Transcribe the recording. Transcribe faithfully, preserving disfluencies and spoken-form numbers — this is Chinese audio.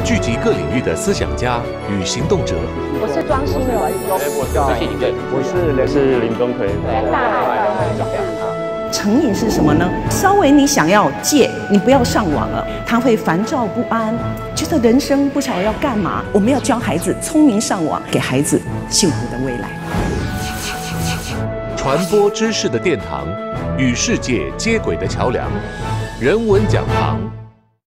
聚集各领域的思想家与行动者。 我是庄心柔， 我是我是是林宗奎。 成瘾是什么呢？稍微你想要戒，你不要上网了，他会烦躁不安，觉得人生不晓得要干嘛。我们要教孩子聪明上网，给孩子幸福的未来。 传播知识的殿堂，与世界接轨的桥梁，人文讲堂。